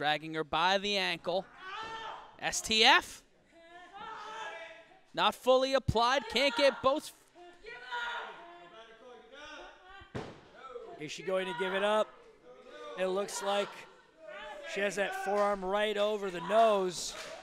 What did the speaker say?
dragging her by the ankle. STF. Not fully applied, can't get both. Is she going to give it up? It looks like she has that forearm right over the nose.